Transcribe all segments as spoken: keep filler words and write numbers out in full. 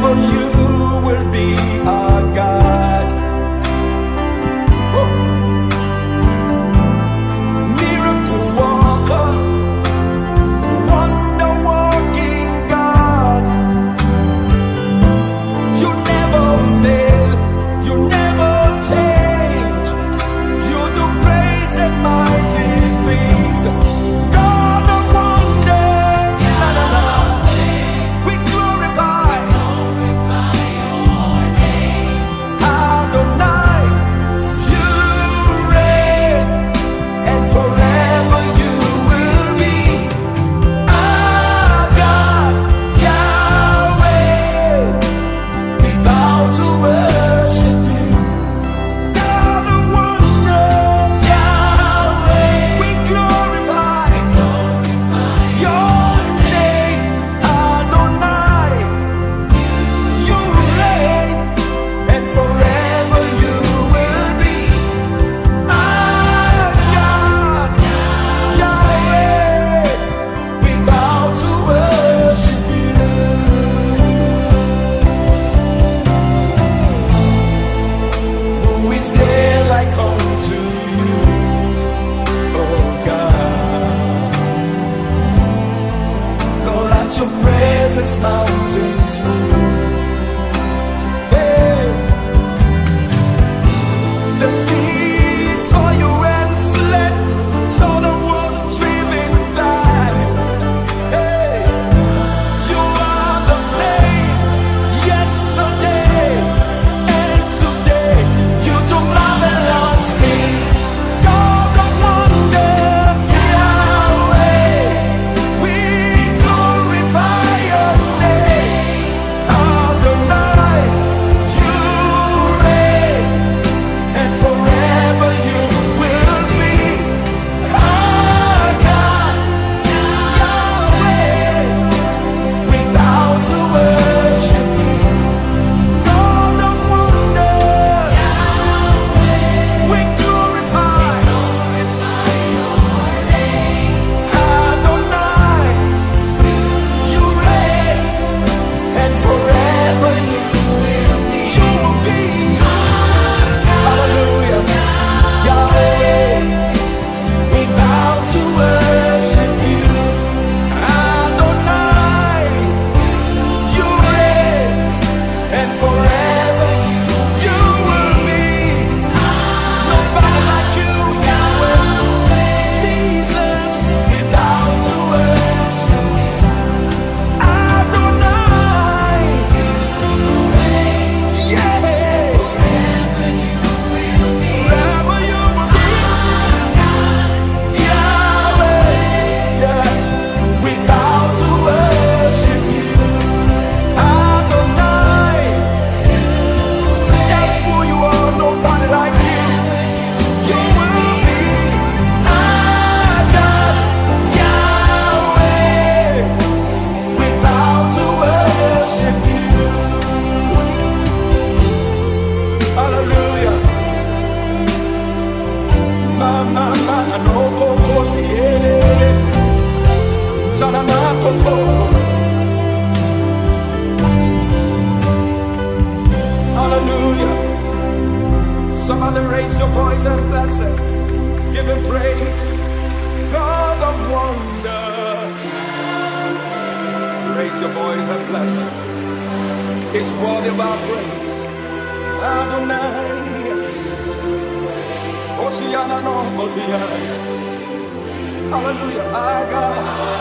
forever you will be our God. Woo. Miracle worker, wonder working God. You never fail, you never change. You do great and mighty things. God of wonders, na, na, na. We glorify, glorify your name. Adonai, you reign, and forever you will be our God, Yahweh. We bow to worship you. God of wonders, Yahweh. We glorify, glorify your name. Adonai, you reign, and forever you will be our God, Yahweh. We bow to worship you. Who is there like unto you, oh God? Lord, at your presence mountains move. Hey. The sea saw you and fled, Jordan was driven back. Hey. You are the same yesterday and today. You do marvelous things. God of wonders, Yahweh. We glorify your name. Adonai, you reign, and forever you will be our God, Yahweh. We bow to worship you. God of wonders, we glorify, glorify your name. Adonai, you reign, and forever you will be. You will be. Hallelujah. Yahweh, we bow to worship you. Adonai, you reign, and forever you will be. Nobody like you, Yahweh. Jesus, we bow to worship you. Adonai, yeah. Forever you will be. Forever you will be. Yahweh, yeah. We bow to worship you. Adonai, that's who you are. Nobody like you. You will be our God, Yahweh. We bow to worship you. Hallelujah. Mama, mama, no kokosi ele. Shana na koko. Hallelujah. Somebody raise your voice and bless it. Give him praise. God of wonders. Raise your voice and bless him. It's worthy of our praise. Adonai. Oceana no Kotiana. Hallelujah. Our God.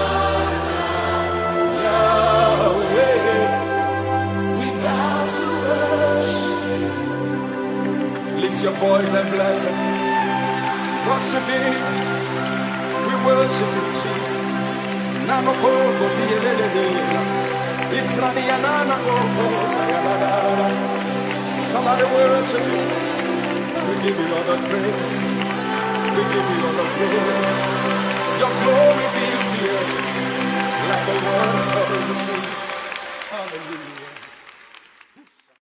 Yahweh. We bow to worship. Lift your voice and bless him. Worship him. We worship you, Jesus. Nano koko tiyelelele. Ifrani yanana koko sayalala. Somebody worship you. We give you all the praise. We give you all the glory. Your glory fills the earth like the waters of the sea. Hallelujah.